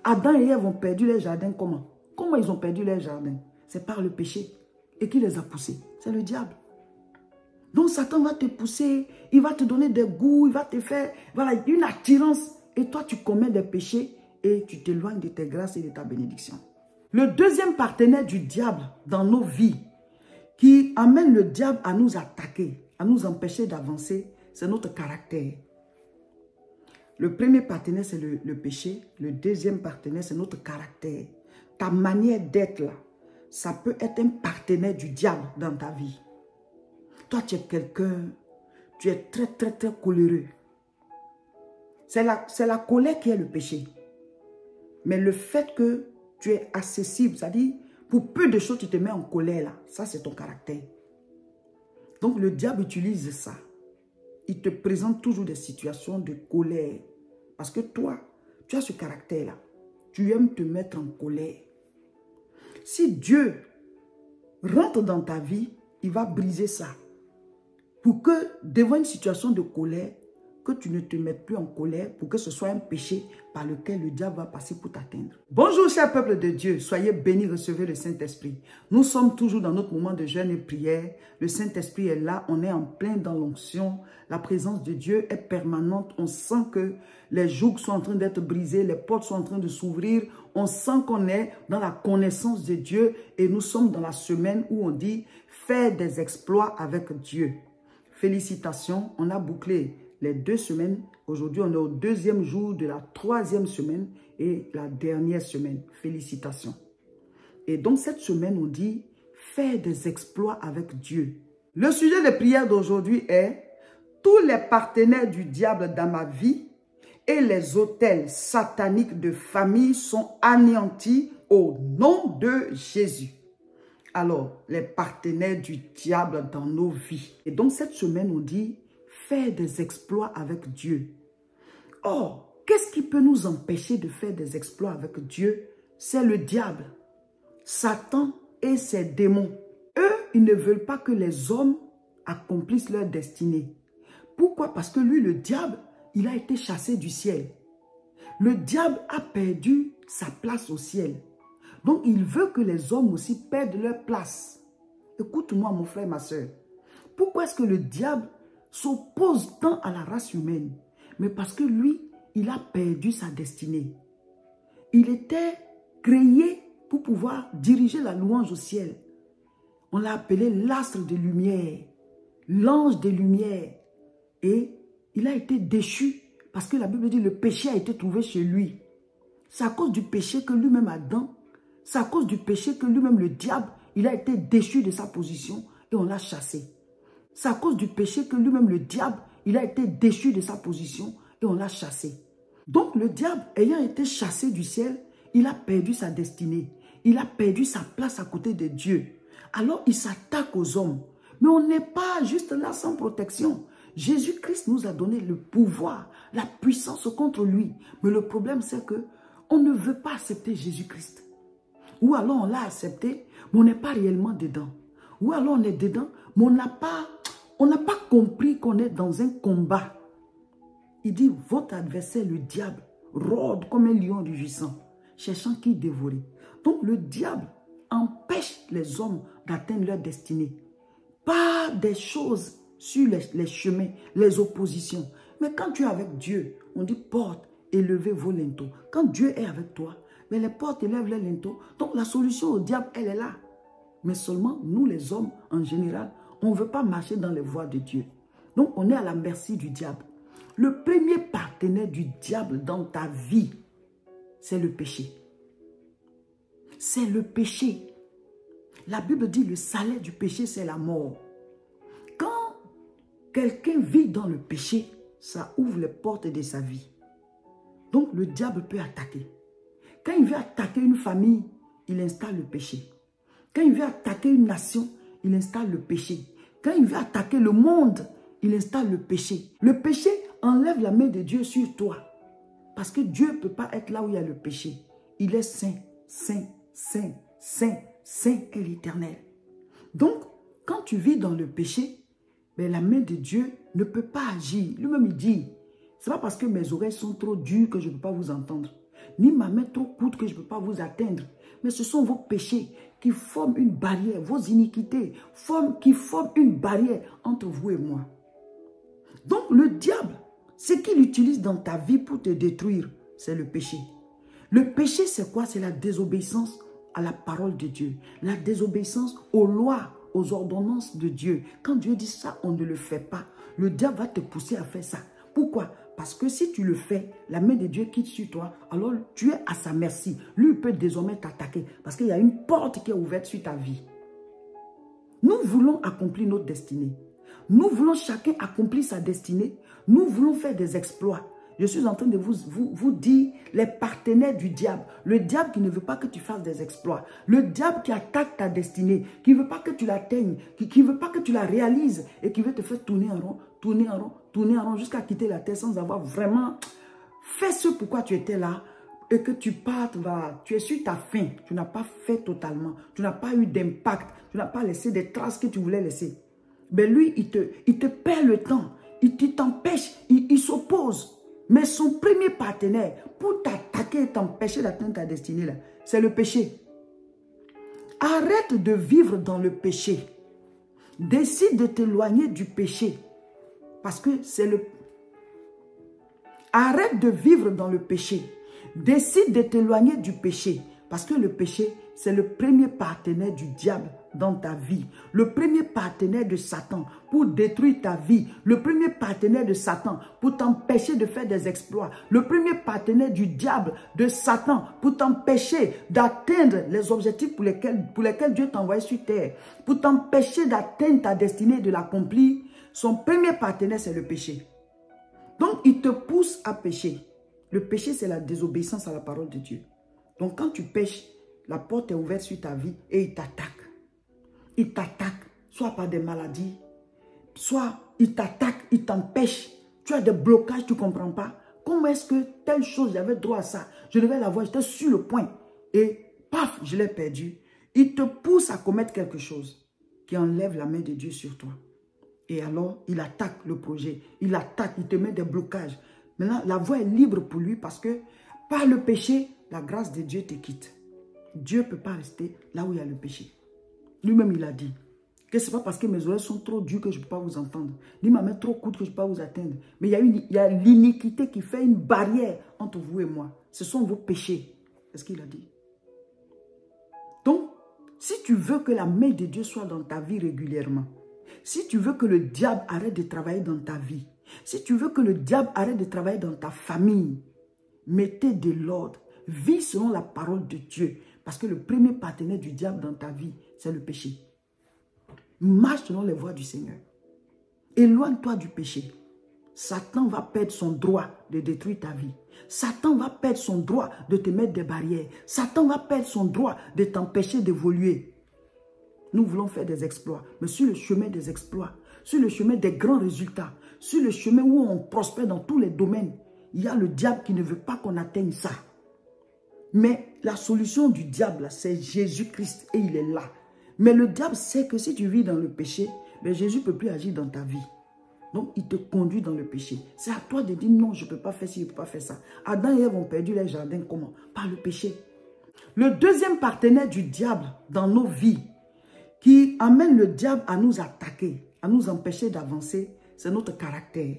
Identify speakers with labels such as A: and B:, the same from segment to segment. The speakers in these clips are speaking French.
A: Adam et Ève ont perdu leur jardin comment? Comment ils ont perdu leur jardin? C'est par le péché. Et qui les a poussés? C'est le diable. Donc Satan va te pousser, il va te donner des goûts, il va te faire voilà, une attirance. Et toi, tu commets des péchés et tu t'éloignes de tes grâces et de ta bénédiction. Le deuxième partenaire du diable dans nos vies, qui amène le diable à nous attaquer, à nous empêcher d'avancer, c'est notre caractère. Le premier partenaire, c'est le péché. Le deuxième partenaire, c'est notre caractère. Ta manière d'être là, ça peut être un partenaire du diable dans ta vie. Toi, tu es quelqu'un, tu es très, très, très coléreux. C'est la colère qui est le péché. Mais le fait que tu es accessible, c'est-à-dire, pour peu de choses, tu te mets en colère là. Ça, c'est ton caractère. Donc, le diable utilise ça. Il te présente toujours des situations de colère. Parce que toi, tu as ce caractère-là. Tu aimes te mettre en colère. Si Dieu rentre dans ta vie, il va briser ça. Pour que, devant une situation de colère, que tu ne te mettes plus en colère pour que ce soit un péché par lequel le diable va passer pour t'atteindre. Bonjour, cher peuple de Dieu. Soyez bénis, recevez le Saint-Esprit. Nous sommes toujours dans notre moment de jeûne et prière. Le Saint-Esprit est là. On est en plein dans l'onction. La présence de Dieu est permanente. On sent que les jougs sont en train d'être brisés. Les portes sont en train de s'ouvrir. On sent qu'on est dans la connaissance de Dieu. Et nous sommes dans la semaine où on dit faire des exploits avec Dieu. Félicitations. On a bouclé les 2 semaines. Aujourd'hui, on est au 2e jour de la 3e semaine et la dernière semaine. Félicitations. Et donc, cette semaine, on dit faire des exploits avec Dieu. Le sujet de prière d'aujourd'hui est tous les partenaires du diable dans ma vie et les autels sataniques de famille sont anéantis au nom de Jésus. Alors, les partenaires du diable dans nos vies. Et donc, cette semaine, on dit faire des exploits avec Dieu. Or, qu'est-ce qui peut nous empêcher de faire des exploits avec Dieu? C'est le diable, Satan et ses démons. Eux, ils ne veulent pas que les hommes accomplissent leur destinée. Pourquoi? Parce que lui, le diable, il a été chassé du ciel. Le diable a perdu sa place au ciel. Donc, il veut que les hommes aussi perdent leur place. Écoute-moi, mon frère, ma soeur. Pourquoi est-ce que le diable s'oppose tant à la race humaine? Mais parce que lui, il a perdu sa destinée. Il était créé pour pouvoir diriger la louange au ciel. On l'a appelé l'astre de lumière, l'ange des lumières. Et il a été déchu parce que la Bible dit le péché a été trouvé chez lui. C'est à cause du péché que lui-même Adam, c'est à cause du péché que lui-même le diable, il a été déchu de sa position et on l'a chassé. C'est à cause du péché que lui-même le diable, il a été déchu de sa position et on l'a chassé. Donc le diable, ayant été chassé du ciel, il a perdu sa destinée. Il a perdu sa place à côté de Dieu. Alors il s'attaque aux hommes. Mais on n'est pas juste là sans protection. Jésus-Christ nous a donné le pouvoir, la puissance contre lui. Mais le problème c'est que on ne veut pas accepter Jésus-Christ. Ou alors on l'a accepté, mais on n'est pas réellement dedans. Ou alors on est dedans, mais on n'a pas compris qu'on est dans un combat. Il dit, votre adversaire, le diable, rôde comme un lion rugissant, cherchant qui dévorer. Donc le diable empêche les hommes d'atteindre leur destinée. Pas des choses sur les chemins, les oppositions. Mais quand tu es avec Dieu, on dit porte, élevez vos linteaux. Quand Dieu est avec toi, mais les portes élèvent les linteaux. Donc la solution au diable, elle est là. Mais seulement nous les hommes, en général, on ne veut pas marcher dans les voies de Dieu. Donc on est à la merci du diable. Le premier partenaire du diable dans ta vie, c'est le péché. C'est le péché. La Bible dit le salaire du péché, c'est la mort. Quand quelqu'un vit dans le péché, ça ouvre les portes de sa vie. Donc le diable peut attaquer. Quand il veut attaquer une famille, il installe le péché. Quand il veut attaquer une nation, il installe le péché. Quand il veut attaquer le monde, il installe le péché. Le péché enlève la main de Dieu sur toi. Parce que Dieu ne peut pas être là où il y a le péché. Il est saint, saint, saint, saint, saint est l'Éternel. Donc, quand tu vis dans le péché, ben, la main de Dieu ne peut pas agir. Lui-même, il dit, c'est pas parce que mes oreilles sont trop dures que je ne peux pas vous entendre. ni ma main trop courte que je ne peux pas vous atteindre. Mais ce sont vos péchés qui forment une barrière, vos iniquités qui forment une barrière entre vous et moi. Donc le diable, ce qu'il utilise dans ta vie pour te détruire, c'est le péché. Le péché, c'est quoi? C'est la désobéissance à la parole de Dieu. La désobéissance aux lois, aux ordonnances de Dieu. Quand Dieu dit ça, on ne le fait pas. Le diable va te pousser à faire ça. Pourquoi? Parce que si tu le fais, la main de Dieu quitte sur toi, alors tu es à sa merci. Lui, il peut désormais t'attaquer parce qu'il y a une porte qui est ouverte sur ta vie. Nous voulons accomplir notre destinée. Nous voulons chacun accomplir sa destinée. Nous voulons faire des exploits. Je suis en train de vous dire les partenaires du diable. Le diable qui ne veut pas que tu fasses des exploits. Le diable qui attaque ta destinée, qui ne veut pas que tu l'atteignes, qui ne veut pas que tu la réalises et qui veut te faire tourner en rond, tourner en rond, tourner en rond jusqu'à quitter la terre sans avoir vraiment fait ce pourquoi tu étais là et que tu partes, tu es sur ta fin. Tu n'as pas fait totalement. Tu n'as pas eu d'impact. Tu n'as pas laissé des traces que tu voulais laisser. Mais lui, il te perd le temps. Il t'empêche, il s'oppose. Mais son premier partenaire pour t'attaquer et t'empêcher d'atteindre ta destinée, c'est le péché. Arrête de vivre dans le péché. Décide de t'éloigner du péché. Parce que c'est le... Arrête de vivre dans le péché. Décide de t'éloigner du péché. Parce que le péché, c'est le premier partenaire du diable dans ta vie. Le premier partenaire de Satan pour détruire ta vie. Le premier partenaire de Satan pour t'empêcher de faire des exploits. Le premier partenaire du diable, de Satan, pour t'empêcher d'atteindre les objectifs pour lesquels Dieu t'a envoyé sur terre. Pour t'empêcher d'atteindre ta destinée et de l'accomplir. Son premier partenaire, c'est le péché. Donc, il te pousse à pécher. Le péché, c'est la désobéissance à la parole de Dieu. Donc, quand tu pêches, la porte est ouverte sur ta vie et il t'attaque. Il t'attaque, soit par des maladies, soit il t'attaque, il t'empêche. Tu as des blocages, tu ne comprends pas. Comment est-ce que telle chose, j'avais droit à ça, je devais l'avoir, j'étais sur le point. Et paf, je l'ai perdu. Il te pousse à commettre quelque chose qui enlève la main de Dieu sur toi. Et alors, il attaque le projet. Il attaque, il te met des blocages. Maintenant, la voie est libre pour lui parce que par le péché, la grâce de Dieu te quitte. Dieu ne peut pas rester là où il y a le péché. Lui-même, il a dit que ce n'est pas parce que mes oreilles sont trop dures que je ne peux pas vous entendre. Ni ma main trop courte que je ne peux pas vous atteindre. Mais il y a l'iniquité qui fait une barrière entre vous et moi. Ce sont vos péchés. C'est ce qu'il a dit. Donc, si tu veux que la main de Dieu soit dans ta vie régulièrement, si tu veux que le diable arrête de travailler dans ta vie, si tu veux que le diable arrête de travailler dans ta famille, mettez de l'ordre. Vis selon la parole de Dieu. Parce que le premier partenaire du diable dans ta vie, c'est le péché. Marche selon les voies du Seigneur. Éloigne-toi du péché. Satan va perdre son droit de détruire ta vie. Satan va perdre son droit de te mettre des barrières. Satan va perdre son droit de t'empêcher d'évoluer. Nous voulons faire des exploits. Mais sur le chemin des exploits, sur le chemin des grands résultats, sur le chemin où on prospère dans tous les domaines, il y a le diable qui ne veut pas qu'on atteigne ça. Mais la solution du diable, c'est Jésus-Christ et il est là. Mais le diable sait que si tu vis dans le péché, ben Jésus ne peut plus agir dans ta vie. Donc, il te conduit dans le péché. C'est à toi de dire non, je ne peux pas faire ci, je ne peux pas faire ça. Adam et Ève ont perdu les jardins comment? Par le péché. Le deuxième partenaire du diable dans nos vies, qui amène le diable à nous attaquer, à nous empêcher d'avancer, c'est notre caractère.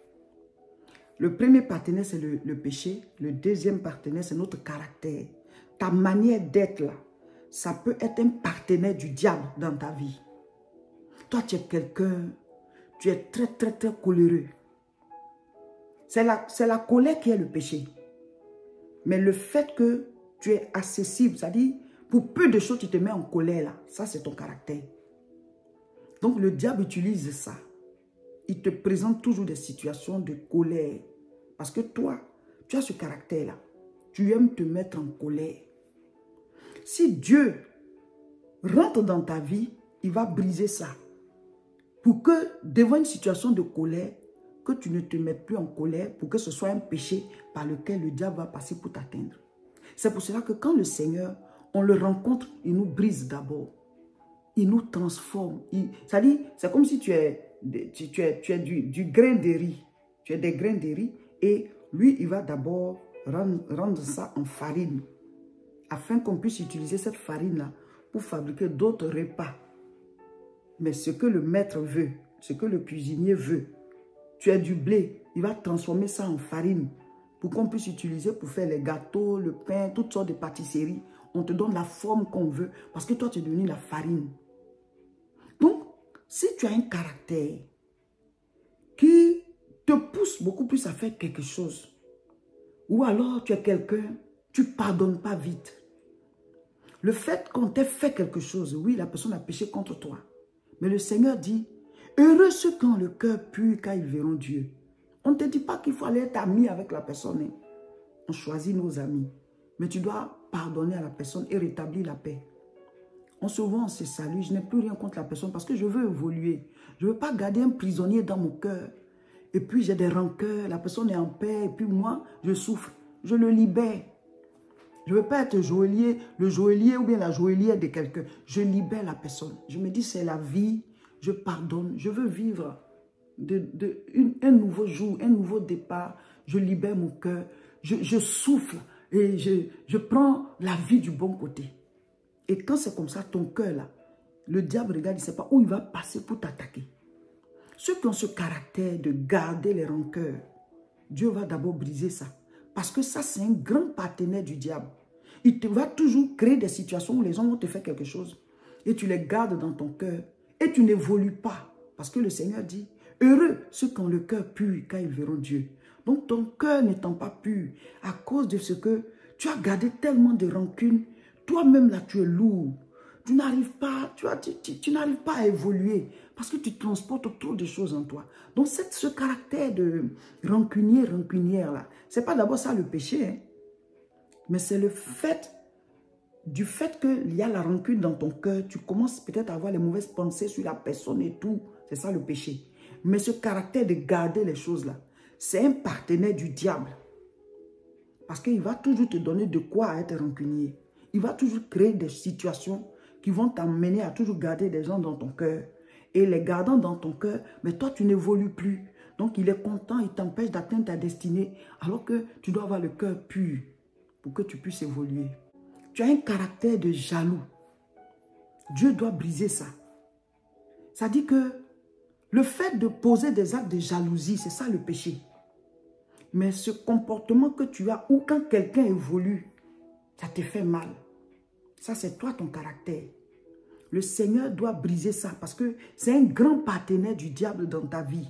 A: Le premier partenaire, c'est le péché. Le deuxième partenaire, c'est notre caractère. Ta manière d'être là, ça peut être un partenaire du diable dans ta vie. Toi, tu es quelqu'un, tu es très, très, très coléreux. C'est la colère qui est le péché. Mais le fait que tu es accessible, c'est-à-dire, pour peu de choses, tu te mets en colère là. Ça, c'est ton caractère. Donc, le diable utilise ça. Il te présente toujours des situations de colère. Parce que toi, tu as ce caractère-là. Tu aimes te mettre en colère. Si Dieu rentre dans ta vie, il va briser ça. Pour que, devant une situation de colère, que tu ne te mettes plus en colère, pour que ce soit un péché par lequel le diable va passer pour t'atteindre. C'est pour cela que quand le Seigneur, on le rencontre, il nous brise d'abord. Il nous transforme. C'est-à-dire, c'est comme si tu es du grain de riz. Tu es des grains de riz et lui, il va d'abord rendre ça en farine, afin qu'on puisse utiliser cette farine-là pour fabriquer d'autres repas. Mais ce que le maître veut, ce que le cuisinier veut, tu as du blé, il va transformer ça en farine pour qu'on puisse utiliser pour faire les gâteaux, le pain, toutes sortes de pâtisseries. On te donne la forme qu'on veut parce que toi, tu es devenu la farine. Donc, si tu as un caractère qui te pousse beaucoup plus à faire quelque chose, ou alors tu es quelqu'un, tu ne pardonnes pas vite. Le fait qu'on t'ait fait quelque chose, oui, la personne a péché contre toi. Mais le Seigneur dit, heureux ceux qui ont le cœur pur, car ils verront Dieu. On ne te dit pas qu'il faut aller être ami avec la personne. Hein. On choisit nos amis. Mais tu dois pardonner à la personne et rétablir la paix. Souvent, on se salue. Je n'ai plus rien contre la personne parce que je veux évoluer. Je ne veux pas garder un prisonnier dans mon cœur. Et puis, j'ai des rancœurs. La personne est en paix. Et puis, moi, je souffre. Je le libère. Je ne veux pas être le joaillier ou bien la joaillière de quelqu'un. Je libère la personne. Je me dis, c'est la vie. Je pardonne. Je veux vivre un nouveau jour, un nouveau départ. Je libère mon cœur. Je souffle et je prends la vie du bon côté. Et quand c'est comme ça, ton cœur là, le diable regarde, il ne sait pas où il va passer pour t'attaquer. Ceux qui ont ce caractère de garder les rancœurs, Dieu va d'abord briser ça. Parce que ça, c'est un grand partenaire du diable. Il te va toujours créer des situations où les gens vont te faire quelque chose. Et tu les gardes dans ton cœur. Et tu n'évolues pas. Parce que le Seigneur dit, heureux ceux qui ont le cœur pur, car ils verront Dieu. Donc ton cœur n'étant pas pur, à cause de ce que tu as gardé tellement de rancune, toi-même là tu es lourd. Tu n'arrives pas, tu n'arrives pas à évoluer parce que tu transportes trop de choses en toi. Donc ce caractère de rancunier, rancunière là, c'est pas d'abord ça le péché, hein, mais c'est le fait du fait qu'il y a la rancune dans ton cœur, tu commences peut-être à avoir les mauvaises pensées sur la personne et tout. C'est ça le péché. Mais ce caractère de garder les choses là, c'est un partenaire du diable. Parce qu'il va toujours te donner de quoi être rancunier. Il va toujours créer des situations qui vont t'amener à toujours garder des gens dans ton cœur. Et les gardant dans ton cœur, mais toi tu n'évolues plus. Donc il est content, il t'empêche d'atteindre ta destinée. Alors que tu dois avoir le cœur pur pour que tu puisses évoluer. Tu as un caractère de jaloux. Dieu doit briser ça. Ça dit que le fait de poser des actes de jalousie, c'est ça le péché. Mais ce comportement que tu as ou quand quelqu'un évolue, ça te fait mal. Ça, c'est toi, ton caractère. Le Seigneur doit briser ça parce que c'est un grand partenaire du diable dans ta vie.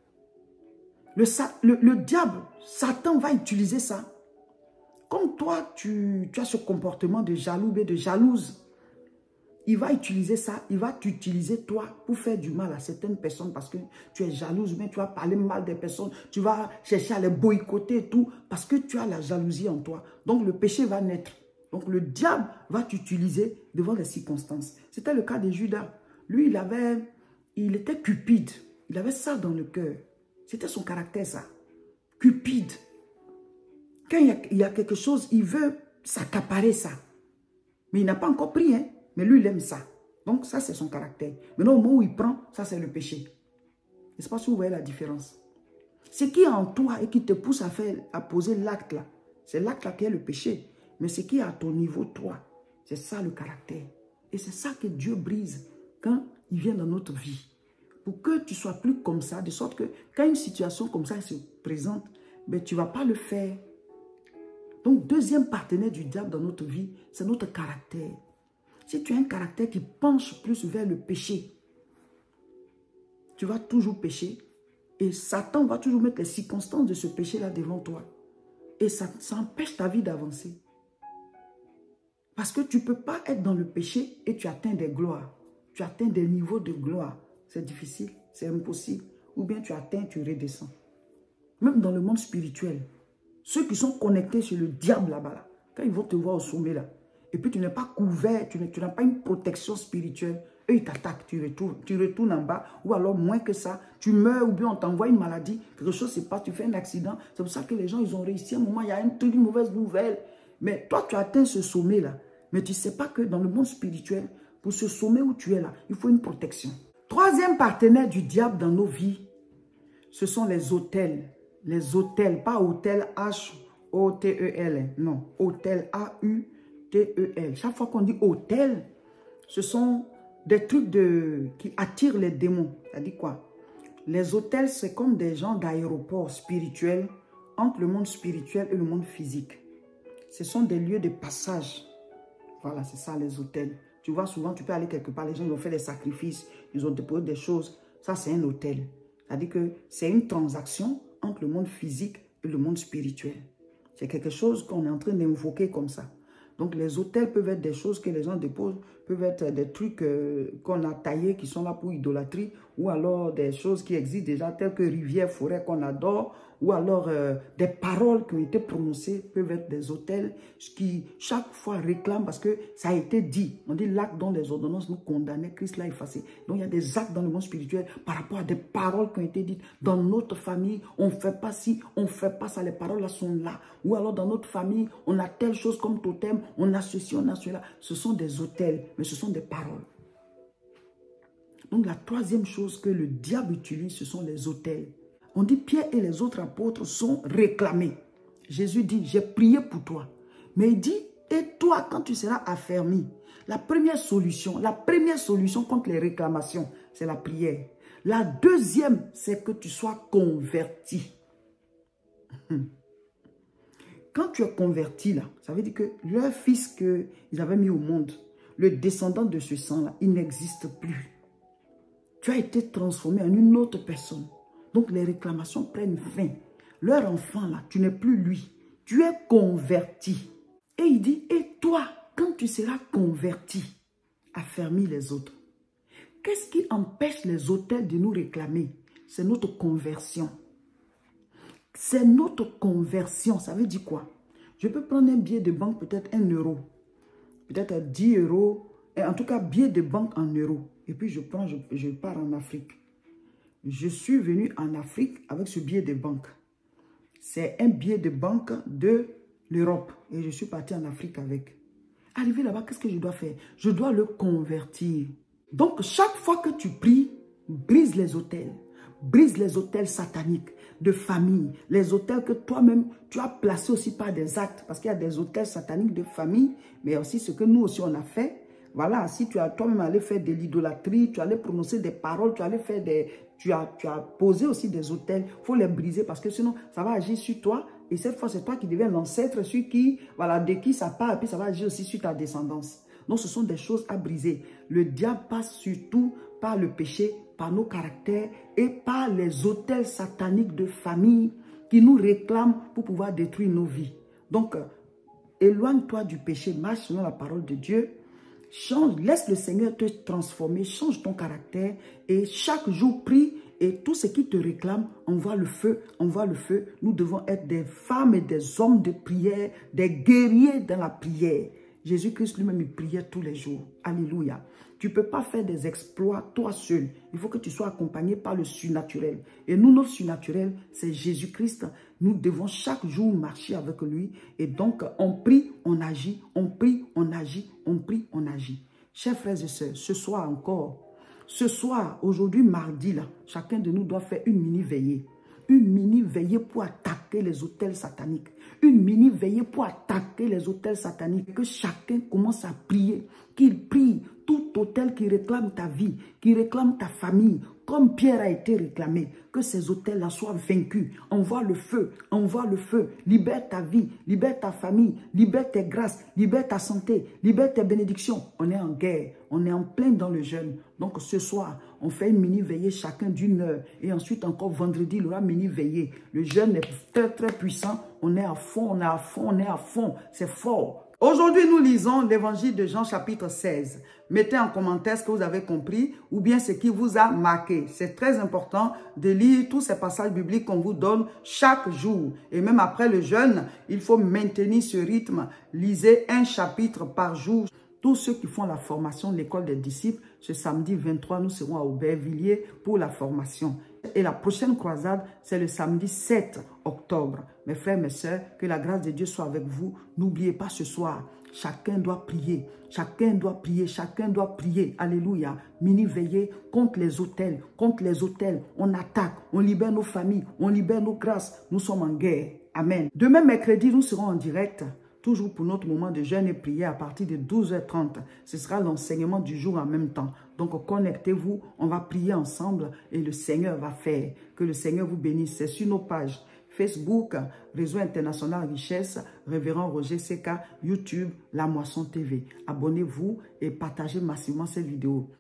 A: Le diable, Satan va utiliser ça. Comme toi, tu as ce comportement de jaloux et de jalouse, il va utiliser ça, il va t'utiliser toi pour faire du mal à certaines personnes parce que tu es jalouse, mais tu vas parler mal des personnes, tu vas chercher à les boycotter et tout parce que tu as la jalousie en toi. Donc le péché va naître. Donc le diable va t'utiliser devant les circonstances. C'était le cas de Judas. Lui, il était cupide. Il avait ça dans le cœur. C'était son caractère ça. Cupide. Quand il y a quelque chose, il veut s'accaparer ça. Mais il n'a pas encore pris, hein. Mais lui, il aime ça. Donc, ça, c'est son caractère. Maintenant, au moment où il prend, ça, c'est le péché. Je ne sais pas si vous voyez la différence. Ce qui est en toi et qui te pousse à poser l'acte là, c'est l'acte là qui est le péché. Mais ce qui est à ton niveau, toi, c'est ça le caractère. Et c'est ça que Dieu brise quand il vient dans notre vie. Pour que tu ne sois plus comme ça, de sorte que quand une situation comme ça se présente, ben, tu ne vas pas le faire. Donc, deuxième partenaire du diable dans notre vie, c'est notre caractère. Si tu as un caractère qui penche plus vers le péché, tu vas toujours pécher et Satan va toujours mettre les circonstances de ce péché-là devant toi. Et ça empêche ta vie d'avancer. Parce que tu ne peux pas être dans le péché et tu atteins des gloires. Tu atteins des niveaux de gloire. C'est difficile, c'est impossible. Ou bien tu atteins, tu redescends. Même dans le monde spirituel, ceux qui sont connectés sur le diable là-bas, quand ils vont te voir au sommet là, et puis tu n'es pas couvert, tu n'as pas une protection spirituelle, eux ils t'attaquent, tu retournes en bas, ou alors moins que ça, tu meurs ou bien on t'envoie une maladie, quelque chose se passe, tu fais un accident. C'est pour ça que les gens ils ont réussi. À un moment, il y a une mauvaise nouvelle. Mais toi tu atteins ce sommet là, mais tu ne sais pas que dans le monde spirituel, pour ce sommet où tu es là, il faut une protection. Troisième partenaire du diable dans nos vies, ce sont les autels. Les autels, pas hôtel O-T-E-L. Non, autel, A-U-T-E-L. Chaque fois qu'on dit autel, ce sont des trucs qui attirent les démons. Ça dit quoi? Les autels, c'est comme des gens d'aéroport spirituel entre le monde spirituel et le monde physique. Ce sont des lieux de passage. Voilà, c'est ça les autels. Tu vois, souvent, tu peux aller quelque part, les gens ils ont fait des sacrifices, ils ont déposé des choses. Ça, c'est un autel. C'est-à-dire que c'est une transaction entre le monde physique et le monde spirituel. C'est quelque chose qu'on est en train d'invoquer comme ça. Donc, les autels peuvent être des choses que les gens déposent, peuvent être des trucs qu'on a taillés, qui sont là pour idolâtrie, ou alors des choses qui existent déjà, telles que rivières, forêts qu'on adore, ou alors des paroles qui ont été prononcées peuvent être des autels qui, chaque fois, réclament parce que ça a été dit. On dit l'acte dont les ordonnances nous condamnaient, Christ l'a effacé. Donc, il y a des actes dans le monde spirituel par rapport à des paroles qui ont été dites. Dans notre famille, on ne fait pas ci, on ne fait pas ça, les paroles là sont là. Ou alors, dans notre famille, on a telle chose comme totem, on a ceci, on a cela. Ce sont des autels, mais ce sont des paroles. Donc, la troisième chose que le diable utilise, ce sont les autels. On dit Pierre et les autres apôtres sont réclamés. Jésus dit, j'ai prié pour toi. Mais il dit, et toi, quand tu seras affermi, la première solution contre les réclamations, c'est la prière. La deuxième, c'est que tu sois converti. Quand tu es converti, là, ça veut dire que leur fils qu'ils avaient mis au monde, le descendant de ce sang-là, il n'existe plus. Tu as été transformé en une autre personne. Donc, les réclamations prennent fin. Leur enfant, là, tu n'es plus lui. Tu es converti. Et il dit, et toi, quand tu seras converti, affermis les autres. Qu'est-ce qui empêche les autels de nous réclamer? C'est notre conversion. C'est notre conversion. Ça veut dire quoi? Je peux prendre un billet de banque, peut-être 1 euro. Peut-être 10 euros. Et en tout cas, billet de banque en euros. Et puis, je pars en Afrique. Je suis venu en Afrique avec ce billet de banque. C'est un billet de banque de l'Europe. Et je suis parti en Afrique avec. Arrivé là-bas, qu'est-ce que je dois faire? Je dois le convertir. Donc, chaque fois que tu pries, brise les autels. Brise les autels sataniques de famille. Les autels que toi-même, tu as placés aussi par des actes. Parce qu'il y a des autels sataniques de famille, mais aussi ce que nous aussi on a fait. Voilà, si tu as toi-même allé faire de l'idolâtrie, tu allais prononcer des paroles, tu allais faire tu as posé aussi des autels, il faut les briser parce que sinon, ça va agir sur toi. Et cette fois, c'est toi qui deviens l'ancêtre sur qui, voilà, de qui ça part, et puis ça va agir aussi sur ta descendance. Donc, ce sont des choses à briser. Le diable passe surtout par le péché, par nos caractères et par les autels sataniques de famille qui nous réclament pour pouvoir détruire nos vies. Donc, éloigne-toi du péché, marche selon la parole de Dieu. Change, laisse le Seigneur te transformer, change ton caractère et chaque jour prie et tout ce qui te réclame, envoie le feu, envoie le feu. Nous devons être des femmes et des hommes de prière, des guerriers dans la prière. Jésus-Christ lui-même, il priait tous les jours. Alléluia. Tu ne peux pas faire des exploits toi seul. Il faut que tu sois accompagné par le surnaturel. Et nous, notre surnaturel, c'est Jésus-Christ. Nous devons chaque jour marcher avec lui. Et donc, on prie, on agit, on prie, on agit, on prie, on agit. Chers frères et sœurs, ce soir encore, ce soir, aujourd'hui, mardi, là, chacun de nous doit faire une mini-veillée. Une mini-veillée pour attaquer les autels sataniques. Une mini-veillée pour attaquer les autels sataniques. Que chacun commence à prier. Qu'il prie tout autel qui réclame ta vie, qui réclame ta famille, comme Pierre a été réclamé. Que ces autels-là soient vaincus. Envoie le feu, envoie le feu. Libère ta vie, libère ta famille, libère tes grâces, libère ta santé, libère tes bénédictions. On est en guerre, on est en plein dans le jeûne. Donc ce soir, on fait une mini-veillée chacun d'1 heure. Et ensuite encore vendredi, il y aura mini-veillée. Le jeûne est très très puissant. On est à fond, on est à fond, on est à fond. C'est fort. Aujourd'hui, nous lisons l'évangile de Jean chapitre 16. Mettez en commentaire ce que vous avez compris ou bien ce qui vous a marqué. C'est très important de lire tous ces passages bibliques qu'on vous donne chaque jour. Et même après le jeûne, il faut maintenir ce rythme. Lisez un chapitre par jour. Tous ceux qui font la formation de l'école des disciples, ce samedi 23, nous serons à Aubervilliers pour la formation. Et la prochaine croisade, c'est le samedi 7 octobre. Mes frères, mes sœurs, que la grâce de Dieu soit avec vous. N'oubliez pas ce soir, chacun doit prier. Chacun doit prier, chacun doit prier. Alléluia. Mini-veillée contre les autels, contre les autels. On attaque, on libère nos familles, on libère nos grâces. Nous sommes en guerre. Amen. Demain, mercredi, nous serons en direct, toujours pour notre moment de jeûne et prière à partir de 12h30. Ce sera l'enseignement du jour en même temps. Donc, connectez-vous, on va prier ensemble et le Seigneur va faire. Que le Seigneur vous bénisse. C'est sur nos pages Facebook, Réseau International Richesse, Révérend Roger Seka, YouTube, La Moisson TV. Abonnez-vous et partagez massivement cette vidéo.